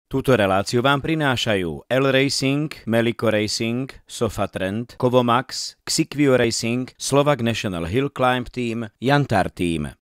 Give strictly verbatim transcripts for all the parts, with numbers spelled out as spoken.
Túto reláciu vám prinášajú L-Racing, Melico Racing, Sofatrend, Kovomax, Xikvio Racing, Slovak National Hill Climb Team, Jantar Team.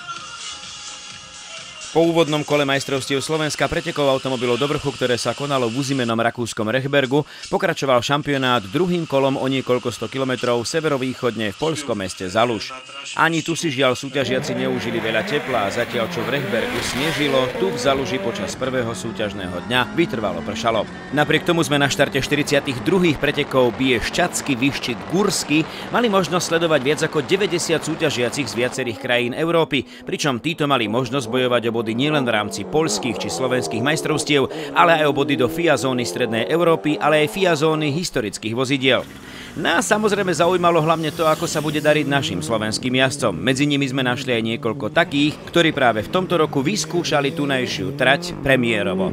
Po úvodnom kole majstrovstiev Slovenska pretekov automobilov do vrchu, ktoré sa konalo v uzimenom rakúskom Rechbergu, pokračoval šampionát druhým kolom o niekoľko sto kilometrov severovýchodne v poľskom meste Zaluž. Ani tu si žiaľ súťažiaci neužili veľa tepla, zatiaľ čo v Rechbergu snežilo, tu v Zaluži počas prvého súťažného dňa vytrvalo pršalo. Napriek tomu sme na štarte štyridsiatich druhých pretekov Bieščacky, Vyščit, Gursky mali možnosť sledovať viac ako deväťdesiat súťažiacich z viacerých krajín Európy, pričom títo mali možnosť bojovať o body nielen v rámci poľských či slovenských majstrovstiev, ale aj o body do F I A zóny Strednej Európy, ale aj F I A zóny historických vozidiel. Nás samozrejme zaujímalo hlavne to, ako sa bude dariť našim slovenským jazdcom. Medzi nimi sme našli aj niekoľko takých, ktorí práve v tomto roku vyskúšali tunajšiu trať premiérovo.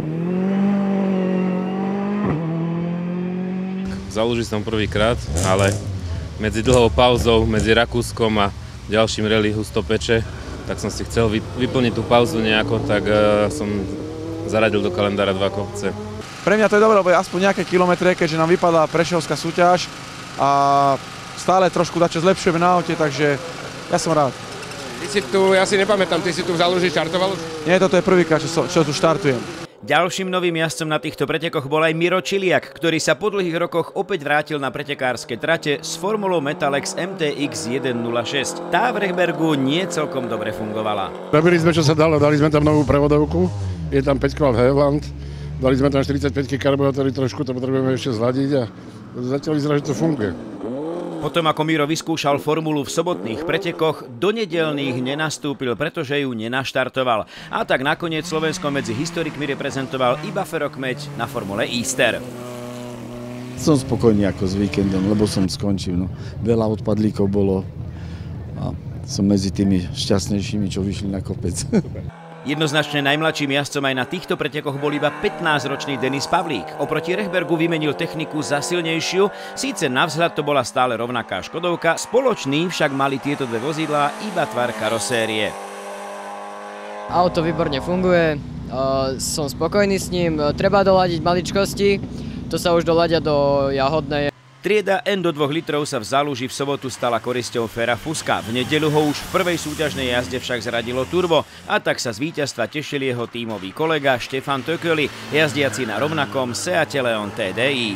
Založil som prvýkrát, ale medzi dlhou pauzou, medzi Rakúskom a ďalším rally Husto Peče, tak som si chcel vyplniť tú pauzu nejako, tak uh, som zaradil do kalendára dva kopce. Pre mňa to je dobré, lebo aspoň nejaké kilometre, keďže nám vypadla prešovská súťaž a stále trošku dačo zlepšujeme na aute, takže ja som rád. Ty si tu, ja si nepamätám, ty si tu v Zaluži štartoval? Nie, toto je prvýkrát, čo, čo tu štartujem. Ďalším novým jazdcom na týchto pretekoch bol aj Miro Čiliak, ktorý sa po dlhých rokoch opäť vrátil na pretekárske trate s formulou Metalex M T X jeden nula šesť. Tá v Rechbergu nie celkom dobre fungovala. Robili sme, čo sa dalo, dali sme tam novú prevodovku, je tam päť kola Hevland, dali sme tam štyridsaťpäť karburátory, trošku to potrebujeme ešte zladiť a zatiaľ vyzerá, že to funguje. Potom ako Miro vyskúšal formulu v sobotných pretekoch, do nedeľných nenastúpil, pretože ju nenaštartoval. A tak nakoniec Slovensko medzi historikmi reprezentoval iba Fero Kmeď na formule Easter. Som spokojný ako s víkendom, lebo som skončil. No. Veľa odpadlíkov bolo a som medzi tými šťastnejšími, čo vyšli na kopec. Jednoznačne najmladším jazdcom aj na týchto pretekoch bol iba pätnásťročný Denis Pavlík. Oproti Rechbergu vymenil techniku za silnejšiu, síce navzhľad to bola stále rovnaká Škodovka, spoločný však mali tieto dve vozidlá iba tvar karosérie. Auto výborne funguje, som spokojný s ním, treba doladiť maličkosti, to sa už doladia do Jahodnej. Trieda N do dvoch litrov sa v Zaluži v sobotu stala korisťou Fera Fuska. V nedeľu ho už v prvej súťažnej jazde však zradilo turbo a tak sa z víťazstva tešil jeho tímový kolega Štefan Tököli, jazdiaci na rovnakom Seate Leon T D I.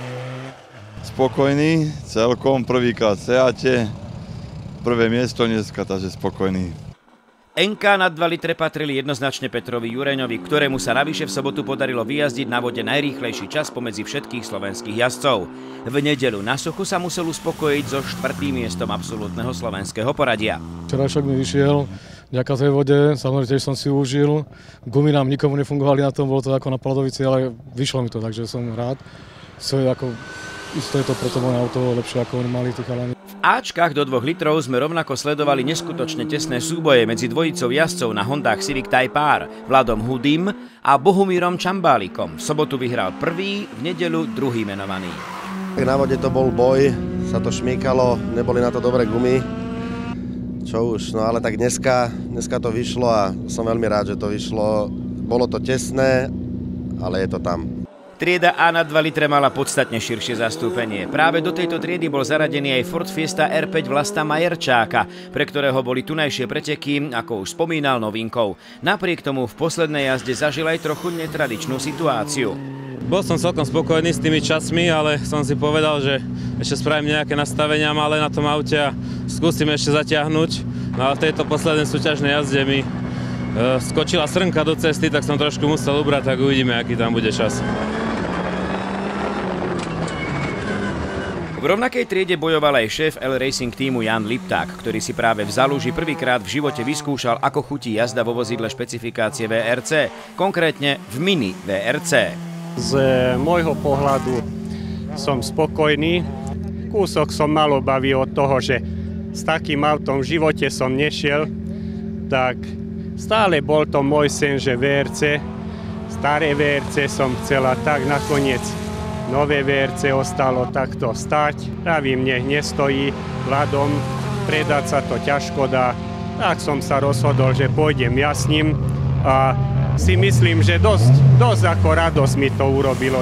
Spokojný, celkom prvýkrát Seate, prvé miesto dneska, takže spokojný. en ká na dva litre patrili jednoznačne Petrovi Jureňovi, ktorému sa navyše v sobotu podarilo vyjazdiť na vode najrýchlejší čas pomedzi všetkých slovenských jazdcov. V nedeľu na suchu sa musel uspokojiť so štvrtým miestom absolútneho slovenského poradia. Včerajšok mi vyšiel, vďaka tej vode, samozrejme tiež som si užil. Gumy nám nikomu nefungovali na tom, bolo to ako na Pladovici, ale vyšlo mi to, takže som rád. So, ako, isto je to preto moje auto lepšie ako oni mali tí chalani. V Ačkách do dvoch litrov sme rovnako sledovali neskutočne tesné súboje medzi dvojicou jazdcov na Hondách Civic Type R, Vladom Hudým a Bohumírom Čambálikom. V sobotu vyhral prvý, v nedeľu druhý menovaný. Na vode to bol boj, sa to šmíkalo, neboli na to dobré gumy. Čo už, no ale tak dneska, dneska to vyšlo a som veľmi rád, že to vyšlo. Bolo to tesné, ale je to tam. Trieda A na dva litre mala podstatne širšie zastúpenie. Práve do tejto triedy bol zaradený aj Ford Fiesta R päť Vlasta Majerčáka, pre ktorého boli tunajšie preteky, ako už spomínal, novinkou. Napriek tomu v poslednej jazde zažil aj trochu netradičnú situáciu. Bol som celkom spokojný s tými časmi, ale som si povedal, že ešte spravím nejaké nastavenia malé na tom aute a skúsim ešte zatiahnuť. No ale v tejto poslednej súťažnej jazde mi e, skočila srnka do cesty, tak som trošku musel ubrať, tak uvidíme, aký tam bude čas. V rovnakej triede bojoval aj šéf L-Racing týmu Jan Lipták, ktorý si práve v Zaluži prvýkrát v živote vyskúšal, ako chutí jazda vo vozidle špecifikácie vé er cé, konkrétne v Mini vé er cé. Z môjho pohľadu som spokojný. Kúsok som mal obavy od toho, že s takým autom v živote som nešiel, tak stále bol to môj sen, že vé er cé, staré vé er cé som chcela, tak nakoniec nové vé er cé ostalo takto stať. Pravím, nech nestojí ľadom, predať sa to ťažko dá. Tak som sa rozhodol, že pôjdem ja s ním a si myslím, že dosť, dosť ako radosť mi to urobilo.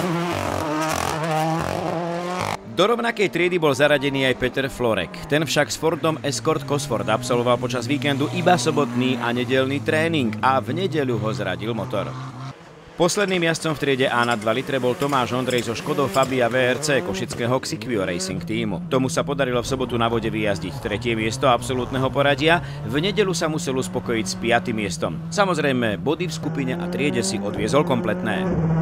Do rovnakej triedy bol zaradený aj Peter Florek. Ten však s Fordom Escort Cosford absolvoval počas víkendu iba sobotný a nedeľný tréning a v nedeľu ho zradil motor. Posledným jazdcom v triede A na dva litre bol Tomáš Ondrej zo Škodou Fabia vé er cé košického Xikvio Racing tímu. Tomu sa podarilo v sobotu na vode vyjazdiť tretie miesto absolútneho poradia, v nedeľu sa musel uspokojiť s piatym miestom. Samozrejme, body v skupine a triede si odviezol kompletné.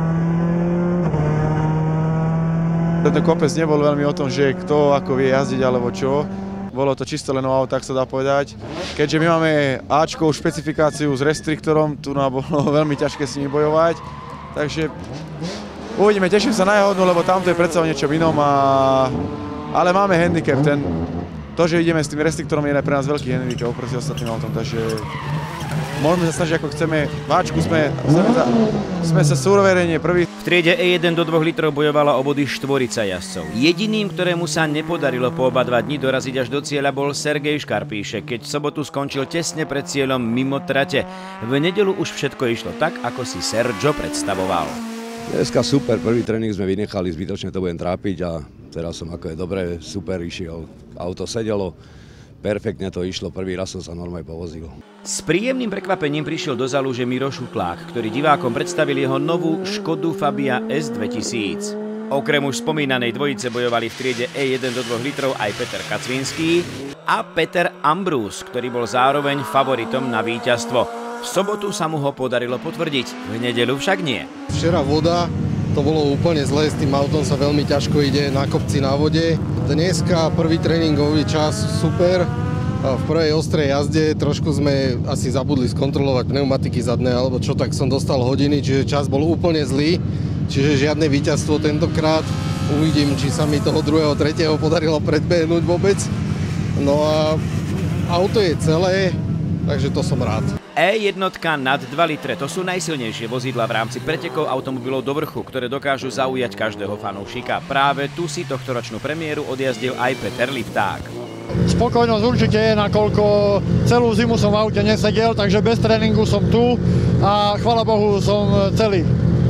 Tento kopec nebol veľmi o tom, že kto ako vie jazdiť alebo čo. Bolo to čisto len o aut, tak sa dá povedať. Keďže my máme Ačkovú špecifikáciu s restriktorom, tu nám bolo veľmi ťažké s nimi bojovať. Takže uvidíme, teším sa na jahodnú, lebo tamto je predsa o niečom inom. A... Ale máme handicap. Ten... To, že ideme s tým restriktorom, je pre nás veľký handicap oproti ostatným autom. Takže môžeme sa snažiť, ako chceme. V Ačku sme, sme, sme sa súroverenie prvý. V triede E jeden do dvoch litrov bojovala o body štvorica jazdcov. Jediným, ktorému sa nepodarilo po oba dva dni doraziť až do cieľa, bol Sergej Škarpíšek, keď v sobotu skončil tesne pred cieľom mimo trate. V nedeľu už všetko išlo tak, ako si Sergio predstavoval. Dneska super, prvý tréning sme vynechali, zbytočne to budem trápiť a teraz som ako je dobre, super išiel. Auto sedelo, perfektne to išlo, prvý raz som sa normálne povozil. S príjemným prekvapením prišiel do Zaluže Miro Šutlák, ktorý divákom predstavil jeho novú Škodu Fabia S dvetisíc. Okrem už spomínanej dvojice bojovali v triede E jeden do dvoch litrov aj Peter Kacvinský a Peter Ambrus, ktorý bol zároveň favoritom na víťazstvo. V sobotu sa mu ho podarilo potvrdiť, v nedeľu však nie. Včera voda, to bolo úplne zlé, s tým autom sa veľmi ťažko ide na kopci na vode. Dneska prvý tréningový čas super. V prvej ostrej jazde trošku sme asi zabudli skontrolovať pneumatiky zadné alebo čo, tak som dostal hodiny, čiže čas bol úplne zlý. Čiže žiadne víťazstvo tentokrát. Uvidím, či sa mi toho druhého, tretieho podarilo predbehnúť vôbec. No a auto je celé, takže to som rád. E jeden nad dva litre, to sú najsilnejšie vozidla v rámci pretekov automobilov do vrchu, ktoré dokážu zaujať každého fanúšika. Práve tu si tohtoročnú premiéru odjazdil aj Peter Lipták. Spokojnosť určite je, nakoľko celú zimu som v aute nesedel, takže bez tréningu som tu a chvála Bohu som celý.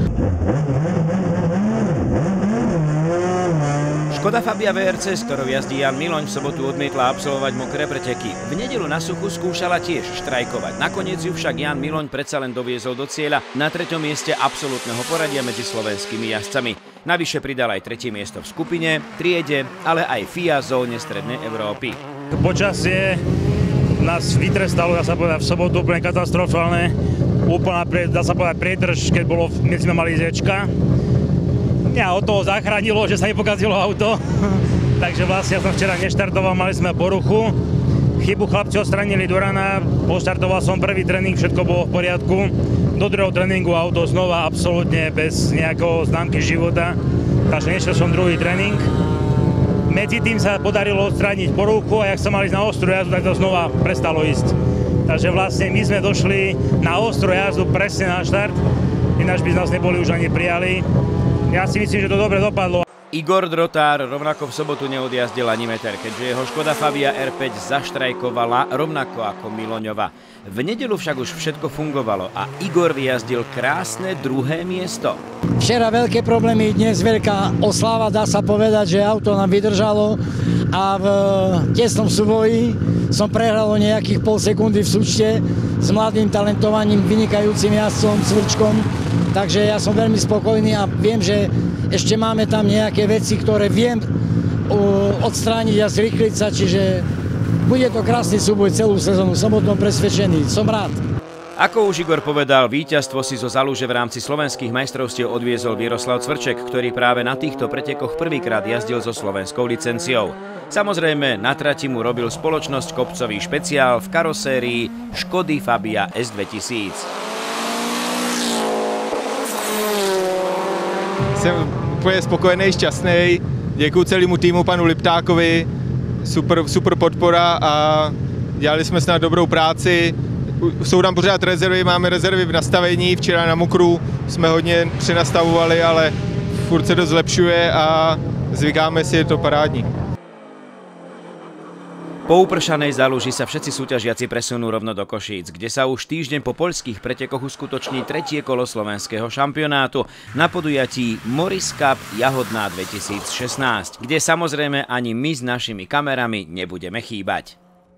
Škoda Fabia vé er cé, s ktorou jazdí Jan Miloň, v sobotu odmietla absolvovať mokré preteky. V nedeľu na suchu skúšala tiež štrajkovať. Nakoniec ju však Jan Miloň predsa len doviezol do cieľa na treťom mieste absolútneho poradia medzi slovenskými jazdcami. Navyše pridal aj tretie miesto v skupine, triede, ale aj ef í á zóne Strednej Európy. Počasie nás vytrestalo, dá sa povedať, v sobotu úplne katastrofálne. Úplná, dá sa povedať, priedrž, keď bolo, my sme mali zečka. Mňa od toho zachránilo, že sa nepokazilo auto. Takže vlastne ja som včera neštartoval, mali sme poruchu. Chybu chlapci odstranili do rana, poštartoval som prvý tréning, všetko bolo v poriadku. Do druhého tréningu auto znova absolútne bez nejakého známky života. Takže nešiel som druhý tréning. Medzi tým sa podarilo odstrániť poruchu a jak sa mali ísť na ostrú jazdu, tak to znova prestalo ísť. Takže vlastne my sme došli na ostrú jazdu presne na štart, ináč by z nás neboli už ani prijali. Ja si myslím, že to dobre dopadlo. Igor Drotár rovnako v sobotu neodjazdil ani meter, keďže jeho Škoda Fabia er päť zaštrajkovala rovnako ako Miloňova. V nedeľu však už všetko fungovalo a Igor vyjazdil krásne druhé miesto. Včera veľké problémy, dnes veľká oslava, dá sa povedať, že auto nám vydržalo a v tesnom súboji som prehral o nejakých pol sekundy v súčte s mladým talentovaným, vynikajúcim jazdcom, Cvrčkom. Takže ja som veľmi spokojný a viem, že ešte máme tam nejaké veci, ktoré viem odstrániť a zrýchliť sa, čiže bude to krásny súboj celú sezónu, som o tom presvedčený, som rád. Ako už Igor povedal, víťazstvo si zo Zaluže v rámci slovenských majstrovstiev odviezol Viroslav Cvrček, ktorý práve na týchto pretekoch prvýkrát jazdil so slovenskou licenciou. Samozrejme, na trati mu robil spoločnosť kopcový špeciál v karosérii Škody Fabia S dvetisíc. Jsem úplně spokojený, šťastný. Děkuji celému týmu, panu Liptákovi. Super, super podpora a dělali jsme snad dobrou práci. Jsou tam pořád rezervy, máme rezervy v nastavení. Včera na mokru jsme hodně přenastavovali, ale furt se to zlepšuje a zvykáme si, je to parádní. Po upršanej Zaluži sa všetci súťažiaci presunú rovno do Košíc, kde sa už týždeň po poľských pretekoch uskutoční tretie kolo slovenského šampionátu na podujatí Morris Cup Jahodná dvetisícšestnásť, kde samozrejme ani my s našimi kamerami nebudeme chýbať.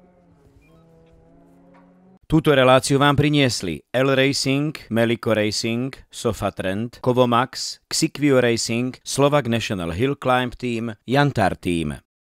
Túto reláciu vám priniesli L Racing, Melico Racing, Sofatrend, Kovomax, Xikvio Racing, Slovak National Hill Climb Team, Jantar Team.